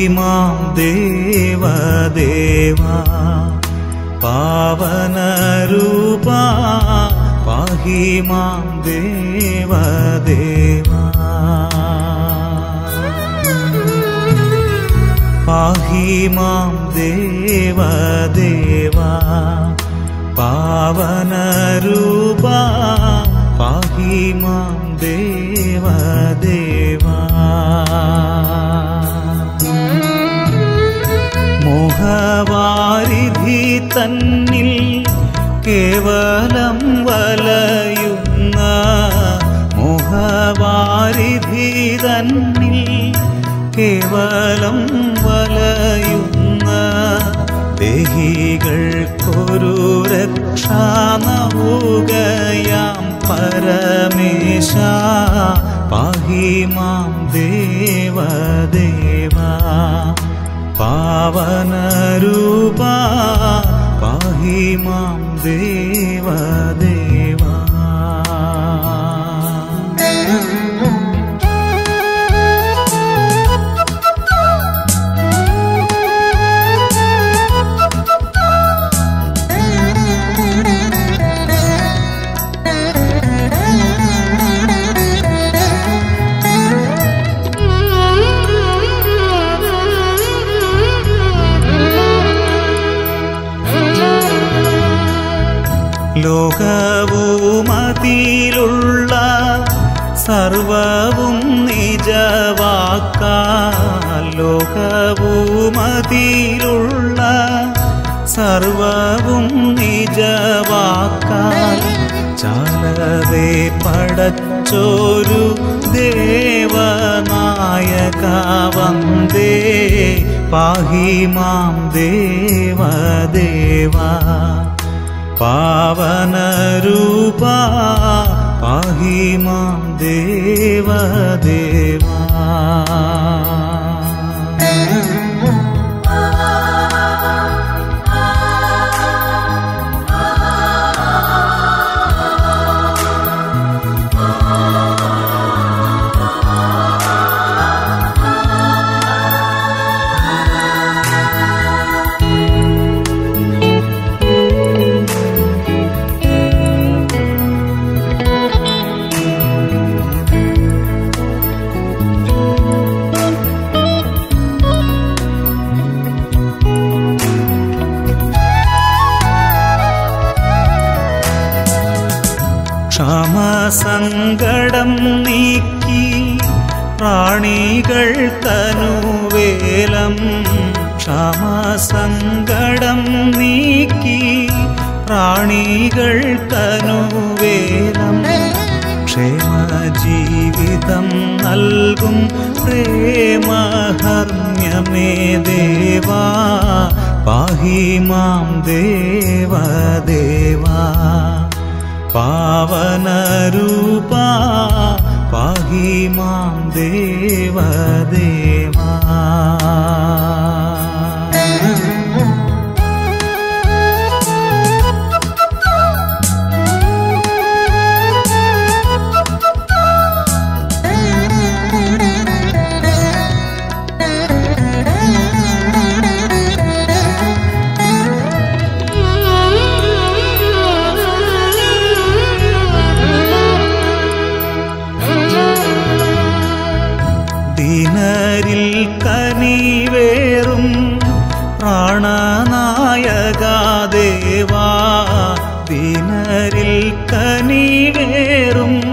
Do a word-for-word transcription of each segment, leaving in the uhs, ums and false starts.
മാം ദേവദേവാ പാവനരൂപാ പാഹി മാം ദേവദേവാ പാഹി മാം ദേവദേവാ പാവനരൂപാ പാഹി മാം ദേവദേവാ മോഹവാരിധി തന്നിൽ കേവലം വലയുന്ന മോഹവാരിധി തന്നിൽ കേവലം വലയുന്ന ദേഹികൾക്കൊരു രക്ഷാ നവുകയാം പരമേശ പാഹി മാം ദേവദേവാ പാവനരൂപാ പാഹി മാം ദേവദേവാ ലോകവുമതിലുള്ള സർവവും നിജവാക്കാൽ ലോകവുമതിലുള്ള സർവവും നിജവാക്കാൽ ചാലവേ പടച്ചോരു ദേവനായക വന്ദേ പാഹി മാം ദേവദേവാ പാവനരൂപാ പാഹി മാം ദേവദേവാ ക്ഷമസങ്കടം നീക്കി പ്രാണികൾക്കനുവേലം ക്ഷമസങ്കടം നീക്കി പ്രാണികൾക്കനുവേലം ക്ഷേമജീവിതം നൽകും പ്രേമഹർമ്യമേ ദേവാ പാഹി മാം ദേവദേവാ പാവനരൂപാ പാഹി മാം ദേവദേവാ ദീനരിൽ കനിവേറും പ്രാണനായക ദേവാ ദീനരിൽ കനിവേറും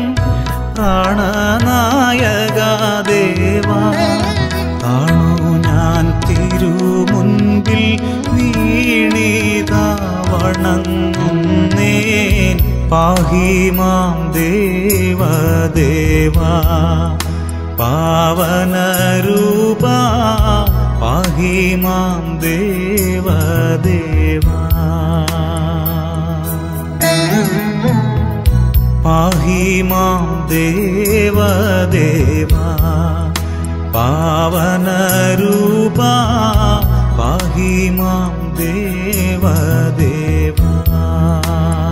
പ്രാണനായക ദേവാ കാണു ഞാൻ തിരുമുൻപിൽ വീണിതാ വണങ്ങുന്നേൻ പാഹി മാം ദേവദേവാ പാവനരൂപാ പാഹി മാം ദേവദേവാ പാഹി മാം ദേവദേവാ പാവനരൂപാ പാഹി മാം ദേവദേവാ